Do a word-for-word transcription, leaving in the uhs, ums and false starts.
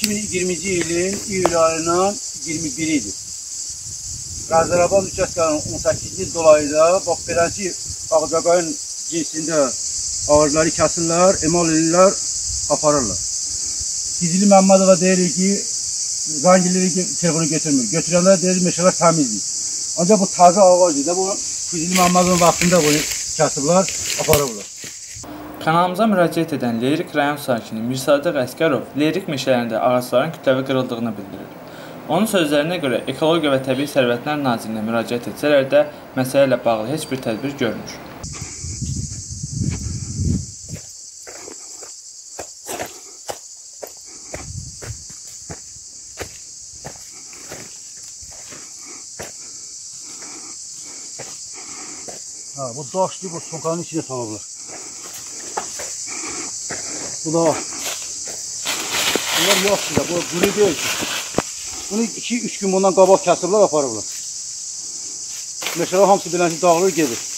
iki min iyirminci ilin iyul ayının iyirmi biridir. Qəzərabad Üçəskənin on səkkizinci dolayında bax beləci ağcaqayın cinsində ağacları kəsirlər, emal edirlər, aparırlar. Fizili Məmmədova deyirik ki, zəngilləri telefonu götürmür. Götürənlər deyir meşələr təmizdir. Ancaq bu təzə ağacdır da bu Fizili Məmmədovun vaxtında bunu kəsirlər, aparırlar. Kanalımıza müraciət edən Lerik rayon sakini Mirsadiq Əsgərov Lerik meşələrində ağacların kütləvi qırıldığını bildirir. Onun sözlərinə görə Ekologiya və Təbii Sərvətlər Nazirliyinə müraciət etsələr də məsələ ilə bağlı heç bir tədbir görmür. Ha, bu daşlı bu sokanın içine salıblar. Bu da bunlar yoxdur da, bu quru deyil ki. Bunu iki üç gün bundan qabaq kəsirlər, aparırlar. Meşələr hamısı beləncə dağılır, gedir.